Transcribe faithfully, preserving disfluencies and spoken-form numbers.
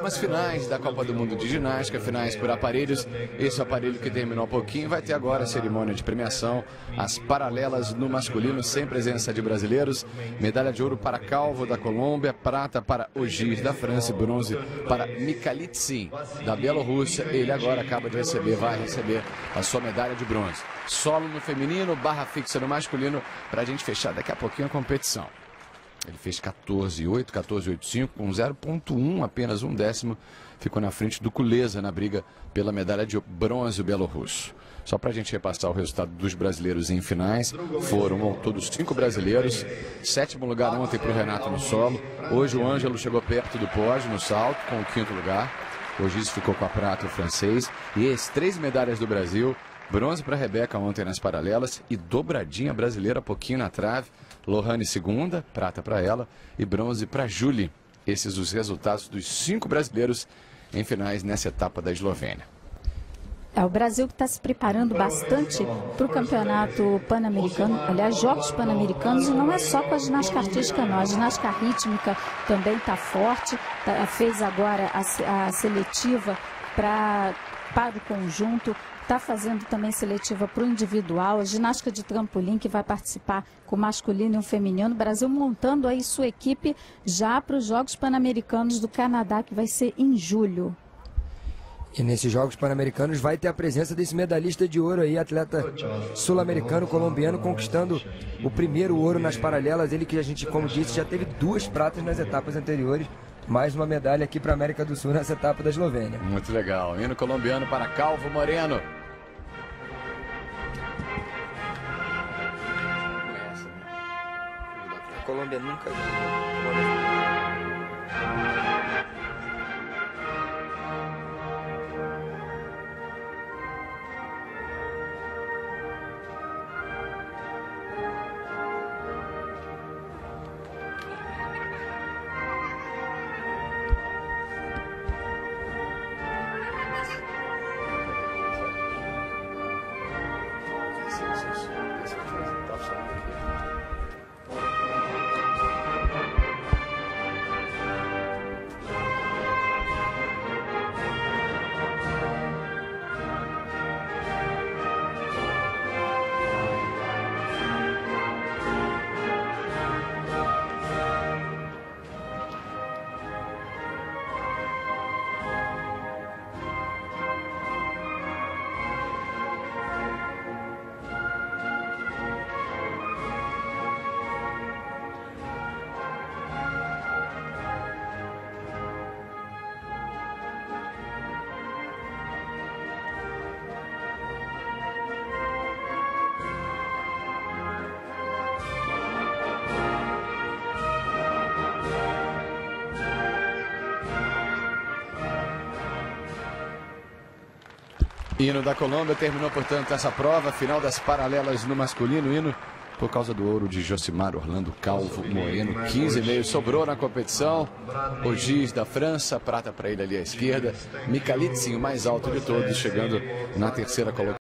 As finais da Copa do Mundo de Ginástica, finais por aparelhos. Esse aparelho que terminou há pouquinho vai ter agora a cerimônia de premiação. As paralelas no masculino, sem presença de brasileiros. Medalha de ouro para Calvo, da Colômbia. Prata para Ogier, da França. E bronze para Mikhalitsin, da Bielorrússia. Ele agora acaba de receber, vai receber a sua medalha de bronze. Solo no feminino, barra fixa no masculino, para a gente fechar daqui a pouquinho a competição. Ele fez quatorze oito, quatorze oito cinco, com zero ponto um, apenas um décimo. Ficou na frente do Kuleza na briga pela medalha de bronze bielorrusso. Só para a gente repassar o resultado dos brasileiros em finais, foram todos cinco brasileiros. Sétimo lugar ontem para o Renato no solo. Hoje o Ângelo chegou perto do pódio no salto, com o quinto lugar. O Giz ficou com a prata, o francês. E as três medalhas do Brasil. Bronze para a Rebeca ontem nas paralelas e dobradinha brasileira pouquinho na trave. Lohane segunda, prata para ela e bronze para Julie. Esses os resultados dos cinco brasileiros em finais nessa etapa da Eslovênia. É o Brasil que está se preparando bastante para o campeonato pan-americano, aliás, Jogos Pan-Americanos, e não é só com a ginástica artística não, a ginástica rítmica também está forte, tá, fez agora a, a seletiva pra, para o conjunto, está fazendo também seletiva para o individual, a ginástica de trampolim que vai participar com o masculino e o feminino, o Brasil montando aí sua equipe já para os Jogos Pan-Americanos do Canadá, que vai ser em julho. E nesses Jogos Pan-Americanos vai ter a presença desse medalhista de ouro aí, atleta sul-americano, colombiano, conquistando o primeiro ouro nas paralelas. Ele que a gente, como disse, já teve duas pratas nas etapas anteriores. Mais uma medalha aqui para a América do Sul nessa etapa da Eslovênia. Muito legal. Hino colombiano para Calvo Moreno. A Colômbia nunca... Hino da Colômbia terminou, portanto, essa prova, final das paralelas no masculino. Hino por causa do ouro de Josimar Orlando Calvo Moreno, quinze e meio sobrou na competição. Ogier da França, prata para ele ali à esquerda. Mikhalitsin, o mais alto de todos, chegando na terceira colocação.